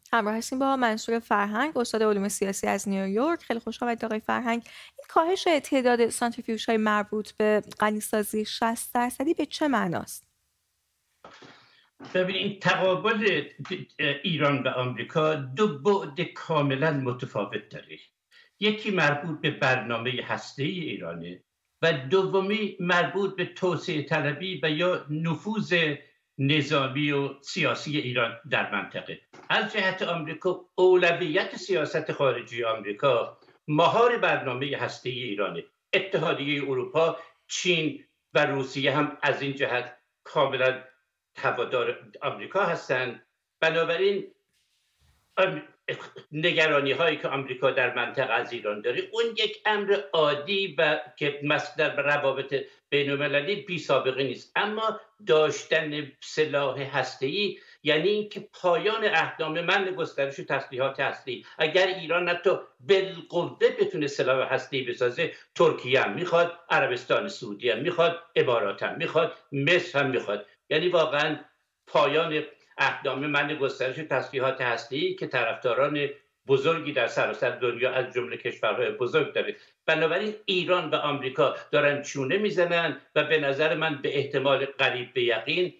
همراه هستیم با منصور فرهنگ، استاد علوم سیاسی از نیویورک. خیلی خوشحال آقای فرهنگ. این کاهش تعداد سانتریفیوژهای مربوط به غنیسازی 60% به چه معناست؟ ببینید، تقابل ایران و آمریکا دو بعد کاملا متفاوت داره. یکی مربوط به برنامه هسته‌ای ایرانه و دومی مربوط به توسعه طلبی و یا نفوذ نظامی و سیاسی ایران در منطقه. از جهت آمریکا، اولویت سیاست خارجی آمریکا مهار برنامه هسته‌ای ایرانه. اتحادیه اروپا، چین و روسیه هم از این جهت کاملا هوادار آمریکا هستند. بنابراین نگرانی هایی که آمریکا در منطقه از ایران داره، اون یک امر عادی و که در روابط بین المللی بی سابقه نیست. اما داشتن سلاح هسته‌ای یعنی اینکه پایان اقدام منع گسترش تسلیحات هسته‌ای. اگر ایران حتی بالقوه بتونه سلاح هسته‌ای بسازه، ترکیه هم میخواد، عربستان سعودی هم میخواد، امارات هم میخواد، مصر هم میخواد. یعنی واقعا پایان اقدام منع گسترش تسلیحات هسته‌ای که طرفداران بزرگی در سراسر دنیا از جمله کشورهای بزرگ داره. بنابراین ایران و آمریکا دارن چونه میزنن و به نظر من به احتمال قریب به یقین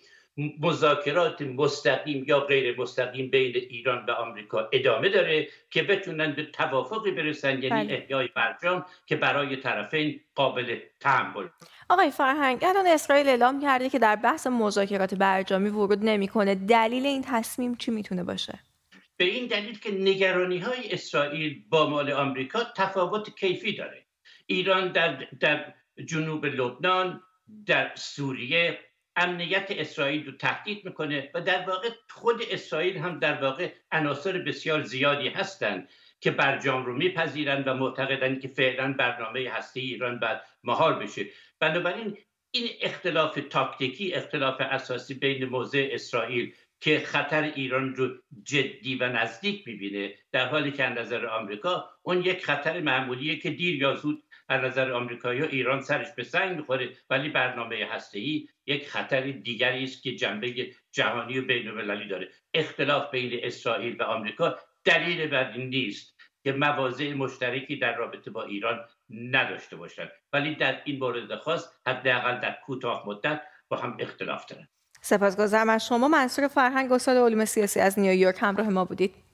مذاکرات مستقیم یا غیر مستقیم بین ایران و آمریکا ادامه داره که بتونن به توافقی برسن، یعنی احیای برجام که برای طرفین قابل تحمل. آقای فرهنگ، الان اسرائیل اعلام کرده که در بحث مذاکرات برجامی ورود نمیکنه. دلیل این تصمیم چی میتونه باشه؟ به این دلیل که نگرانی‌های اسرائیل با مال آمریکا تفاوت کیفی داره. ایران در جنوب لبنان، در سوریه امنیت اسرائیل رو تهدید میکنه و در واقع خود اسرائیل هم در واقع عناصر بسیار زیادی هستند که برجام رو میپذیرند و معتقدند که فعلا برنامه هسته ایران باید مهار بشه. بنابراین این اختلاف تاکتیکی، اختلاف اساسی بین موضع اسرائیل که خطر ایران رو جدی و نزدیک میبینه، در حالی که از نظر آمریکا اون یک خطر معمولیه که دیر یا زود از نظر آمریکایی ایران سرش به سنگ میخوره. ولی برنامه هسته‌ای یک خطر دیگری است که جنبه جهانی و بین المللی داره. اختلاف بین اسرائیل و آمریکا دلیل بر این نیست که مواضع مشترکی در رابطه با ایران نداشته باشند، ولی در این مورد خاص حداقل در کوتاه مدت با هم اختلاف دارند. سپاسگزارم از شما. منصور فرهنگ، استاد علوم سیاسی از نیویورک، همراه ما بودید.